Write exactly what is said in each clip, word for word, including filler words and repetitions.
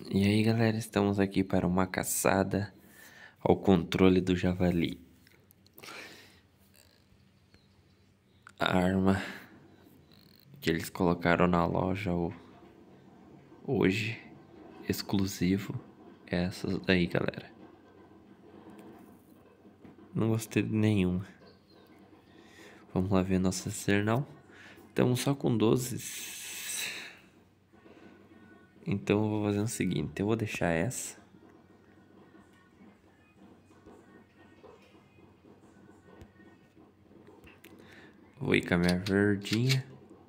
E aí galera, estamos aqui para uma caçada ao controle do javali. A arma que eles colocaram na loja hoje, exclusivo, é essa daí galera. Não gostei de nenhuma. Vamos lá ver nosso arsenal. Estamos só com doze. Então eu vou fazer o seguinte, eu vou deixar essa. Vou ir com a minha verdinha.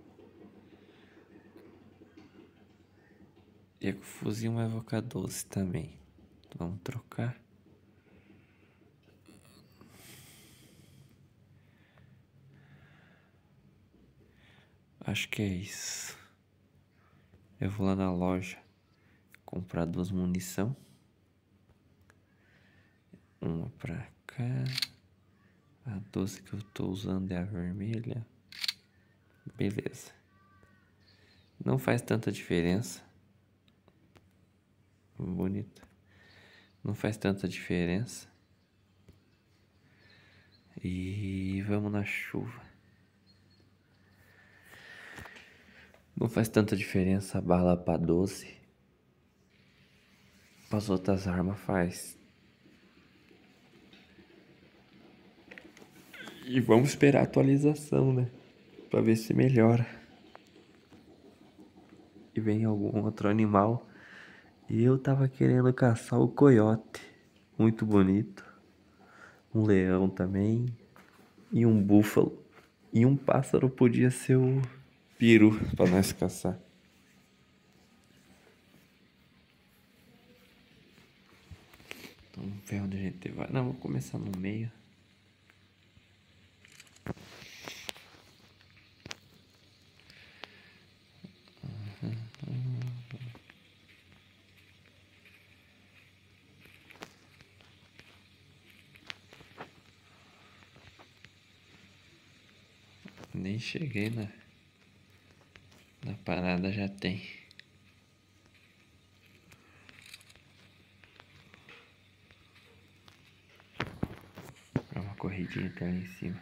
E com o fuzil vai evocar doze também. Vamos trocar. Acho que é isso. Eu vou lá na loja comprar duas munição. Uma pra cá. A doze que eu tô usando é a vermelha. Beleza. Não faz tanta diferença. Bonito. Não faz tanta diferença. E vamos na chuva. Não faz tanta diferença a bala pra doze. Para as outras armas faz. E vamos esperar a atualização, né? Pra ver se melhora. E vem algum outro animal. E eu tava querendo caçar o coiote. Muito bonito. Um leão também. E um búfalo. E um pássaro podia ser o peru pra nós caçar. Então vamos ver onde a gente vai. Não, vou começar no meio. Nem cheguei na, na parada, já tem. Dá uma corridinha até lá em cima.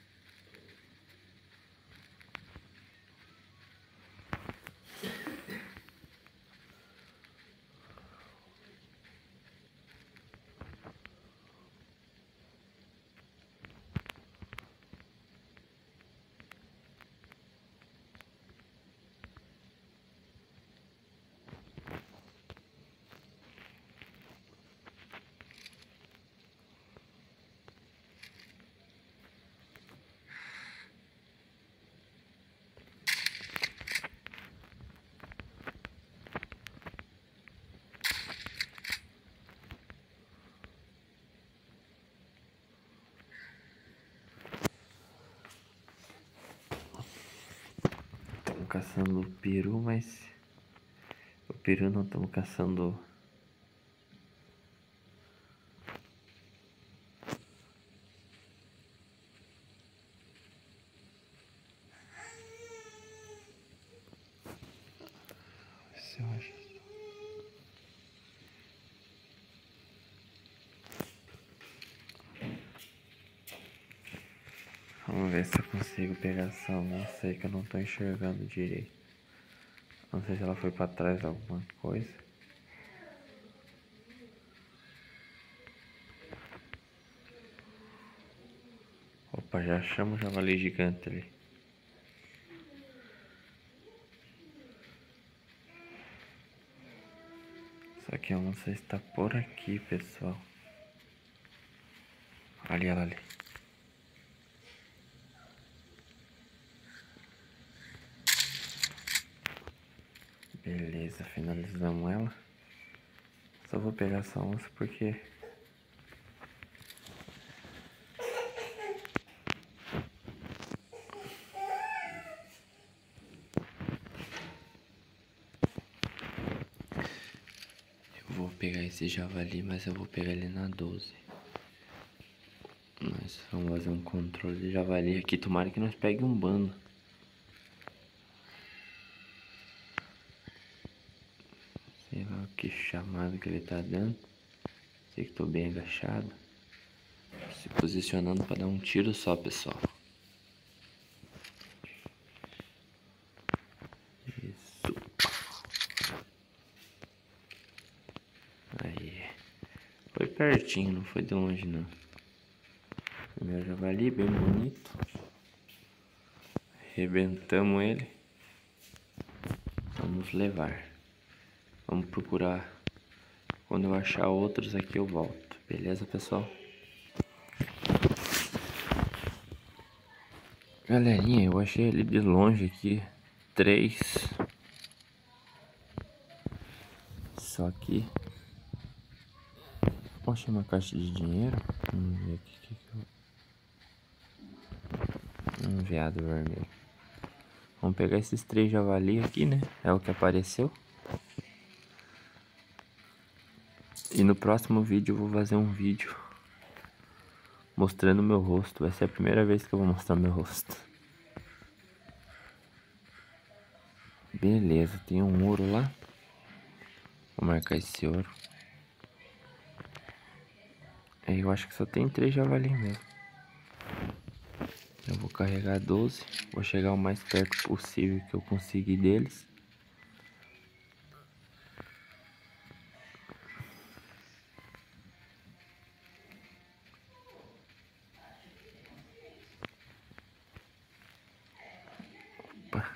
Estamos caçando o peru, mas o peru não estamos caçando. Se eu acho. Vamos ver se eu consigo pegar essa moça aí que eu não tô enxergando direito. Não sei se ela foi pra trás de alguma coisa. Opa, já achamos o javali gigante ali. Só que a onça está por aqui, pessoal. Ali, ela ali. Beleza, finalizamos ela. Só vou pegar essa onça porque... eu vou pegar esse javali, mas eu vou pegar ele na doze. Nós vamos fazer um controle de javali aqui. Tomara que nós pegue um bando. Sei lá, Olha que chamada que ele tá dando. Sei que tô bem agachado. Se posicionando para dar um tiro só, pessoal. Isso. Aí. Foi pertinho, não foi de longe não. Primeiro javali, bem bonito. Arrebentamos ele. Vamos levar. Vamos procurar. Quando eu achar outros aqui eu volto. Beleza, pessoal? Galerinha, eu achei ele de longe aqui. Três. Só que... Poxa, uma caixa de dinheiro. Vamos ver aqui. Que que eu... Um veado vermelho. Vamos pegar esses três javali aqui, né? É o que apareceu. E no próximo vídeo eu vou fazer um vídeo mostrando meu rosto. Vai ser a primeira vez que eu vou mostrar meu rosto. Beleza, tem um ouro lá. Vou marcar esse ouro. Aí eu acho que só tem três javali mesmo. Eu vou carregar doze. Vou chegar o mais perto possível que eu conseguir deles. Opa.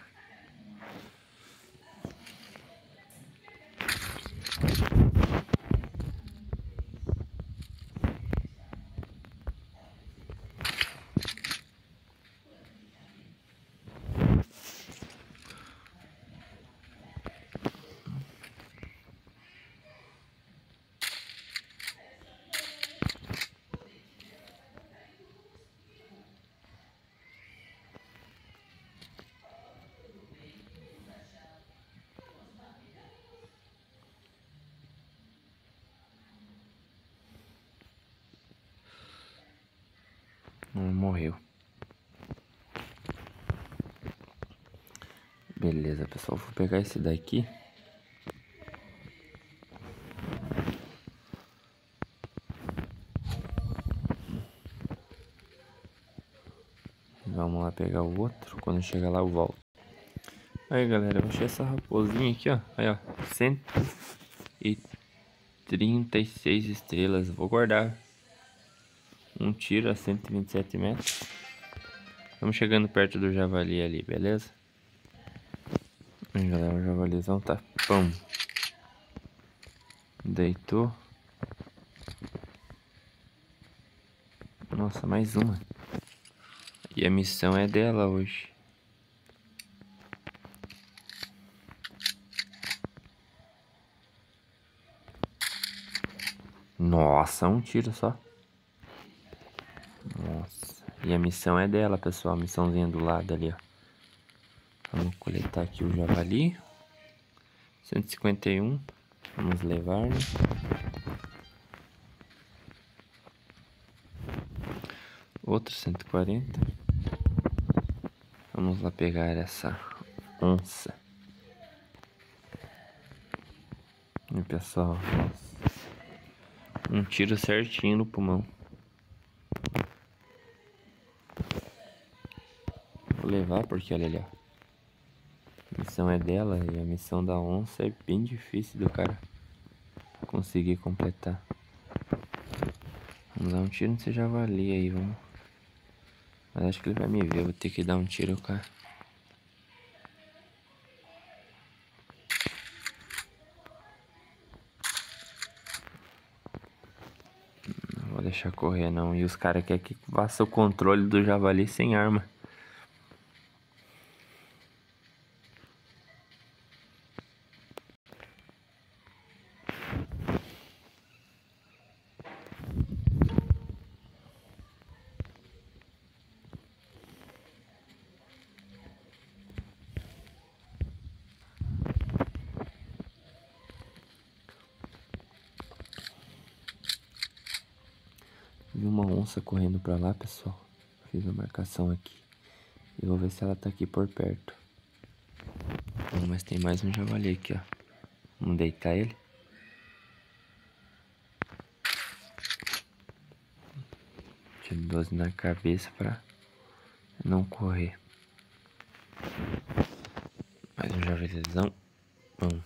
Não morreu. Beleza, pessoal. Vou pegar esse daqui. Vamos lá pegar o outro. Quando chegar lá eu volto. Aí, galera, eu achei essa raposinha aqui, ó. Aí, ó. cento e trinta e seis estrelas. Vou guardar. Um tiro a cento e vinte e sete metros. Estamos chegando perto do javali ali, beleza? Aí, galera, o javalizão tá... Pum. Deitou. Nossa, mais uma. E a missão é dela hoje. Nossa, um tiro só. Nossa. E a missão é dela, pessoal. A missãozinha do lado ali, ó. Vamos coletar aqui o javali. cento e cinquenta e um. Vamos levar, né? Outro cento e quarenta. Vamos lá pegar essa onça. E pessoal, nossa. Um tiro certinho no pulmão. Vou levar porque olha ali, ó. A missão é dela e a missão da onça é bem difícil do cara conseguir completar. Vamos dar um tiro nesse javali aí, vamos. Mas acho que ele vai me ver, eu vou ter que dar um tiro, cara. Não vou deixar correr não. E os caras querem que faça o controle do javali sem arma. Vi uma onça correndo pra lá, pessoal. Fiz a marcação aqui. E vou ver se ela tá aqui por perto. Bom, mas tem mais um javali aqui, ó. Vamos deitar ele. sete doze na cabeça pra não correr. Mais um javelizão. Bom.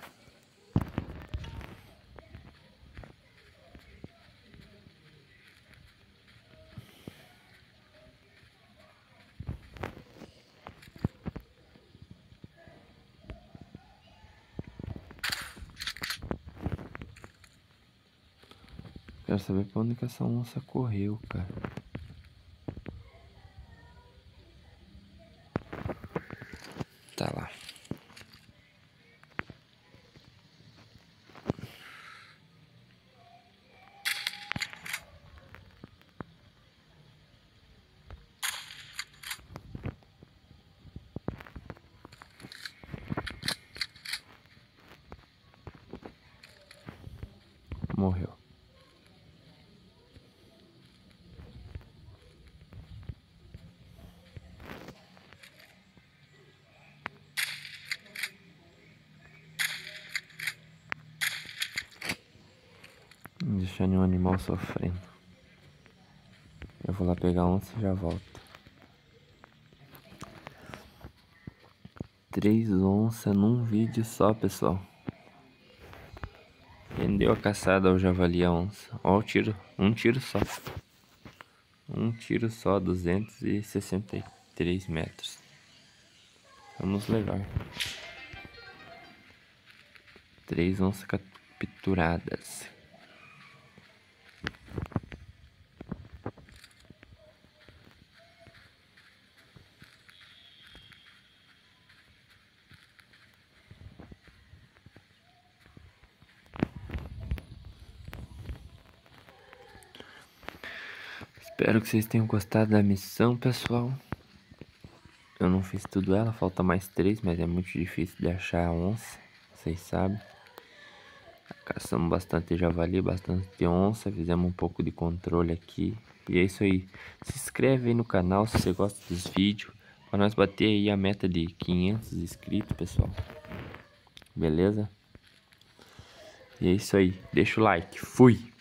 Quero saber pra onde que essa onça correu, cara. Tá lá. Morreu. Não deixar nenhum animal sofrendo. Eu vou lá pegar a onça e já volto. Três onças num vídeo só, pessoal. Rendeu a caçada ao javali a onça. Ó o tiro, um tiro só. Um tiro só, duzentos e sessenta e três metros. Vamos levar. Três onças capturadas. Espero que vocês tenham gostado da missão, pessoal. Eu não fiz tudo ela, falta mais três, mas é muito difícil de achar a onça, vocês sabem. Caçamos bastante javali, bastante onça, fizemos um pouco de controle aqui. E é isso aí. Se inscreve aí no canal se você gosta dos vídeos, para nós bater aí a meta de quinhentos inscritos, pessoal. Beleza? E é isso aí. Deixa o like. Fui!